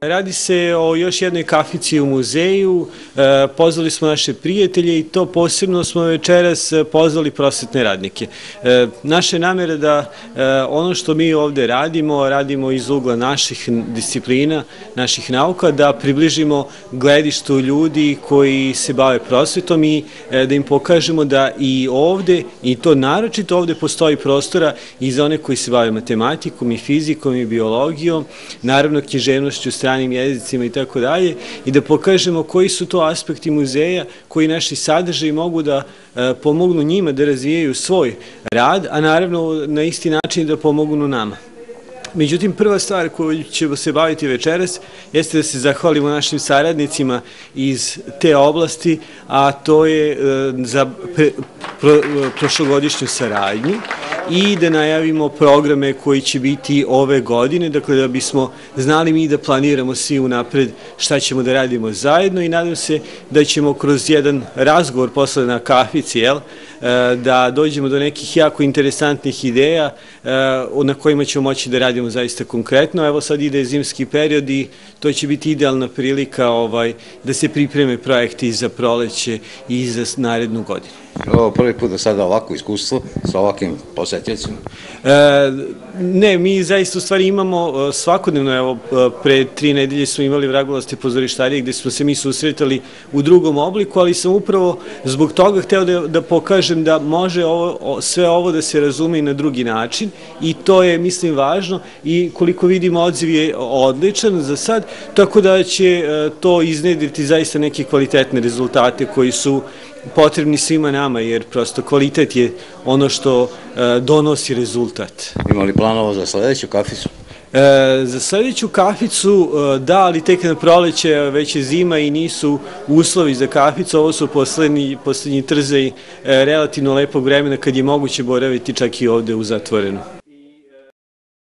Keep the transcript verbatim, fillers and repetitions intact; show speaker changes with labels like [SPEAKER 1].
[SPEAKER 1] Radi se o još jednoj kafici u muzeju, pozvali smo naše prijatelje i to posebno smo večeras pozvali prosvetne radnike. Naša je namera da ono što mi ovde radimo, radimo iz ugla naših disciplina, naših nauka, da približimo gledištu ljudi koji se bave prosvetom i da im pokažemo da i ovde, i to naročito ovde postoji prostora i za one koji se bave matematikom i fizikom i biologijom, naravno književnošću, stranim jezicima i tako dalje, i da pokažemo koji su to aspekti muzeja, koji naši sadržaji mogu da pomognu njima da razvijaju svoj rad, a naravno na isti način da pomognu nama. Međutim, prva stvar koju ćemo se baviti večeras jeste da se zahvalimo našim saradnicima iz te oblasti, a to je za prošlogodišnju saradnju, i da najavimo programe koji će biti ove godine, dakle da bismo znali mi da planiramo svi unapred šta ćemo da radimo zajedno, i nadam se da ćemo kroz jedan razgovor posle na kafici, jel, da dođemo do nekih jako interesantnih ideja na kojima ćemo moći da radimo zaista konkretno. Evo sad ide zimski period i to će biti idealna prilika da se pripreme projekti za proleće i za narednu godinu.
[SPEAKER 2] Ovo prvi put da sada ovako iskustvo sa ovakvim posetljicima?
[SPEAKER 1] Ne, mi zaista u stvari imamo svakodnevno, evo pre tri nedelje smo imali Vragulasti pozorištarije gde smo se mi susretali u drugom obliku, ali sam upravo zbog toga hteo da pokažem da može sve ovo da se razume i na drugi način, i to je, mislim, važno, i koliko vidimo odziv je odličan za sad, tako da će to iznedriti zaista neke kvalitetne rezultate koji su potrebni svima nama, jer prosto kvalitet je ono što donosi rezultat.
[SPEAKER 2] Ima li planova za sledeću kaficu?
[SPEAKER 1] Za sledeću kaficu, da, ali tek na proleće, već je zima i nisu uslovi za kaficu. Ovo su poslednji trzaj relativno lepog vremena kad je moguće boraviti čak i ovde u zatvorenu.